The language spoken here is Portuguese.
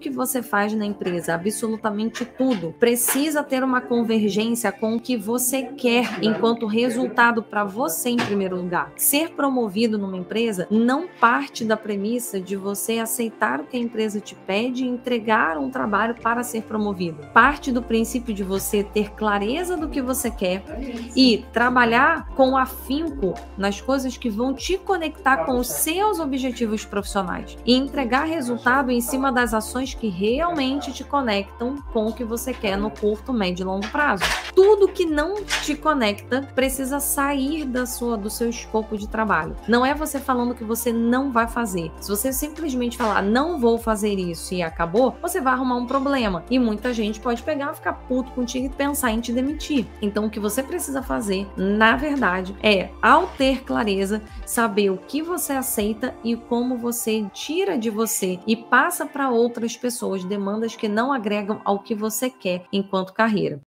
que você faz na empresa, absolutamente tudo, precisa ter uma convergência com o que você quer enquanto resultado para você em primeiro lugar. Ser promovido numa empresa não parte da premissa de você aceitar o que a empresa te pede e entregar um trabalho para ser promovido. Parte do princípio de você ter clareza do que você quer e trabalhar com afinco nas coisas que vão te conectar com os seus objetivos profissionais e entregar resultado em cima das ações que realmente te conectam com o que você quer no curto, médio e longo prazo. Tudo que não te conecta precisa sair do seu escopo de trabalho. Não é você falando que você não vai fazer. Se você simplesmente falar, não vou fazer isso e acabou, você vai arrumar um problema. E muita gente pode pegar, ficar puto contigo e pensar em te demitir. Então, o que você precisa fazer, na verdade, é, ao ter clareza, saber o que você aceita e como você tira de você e passa para outras pessoas demandas que não agregam ao que você quer enquanto carreira.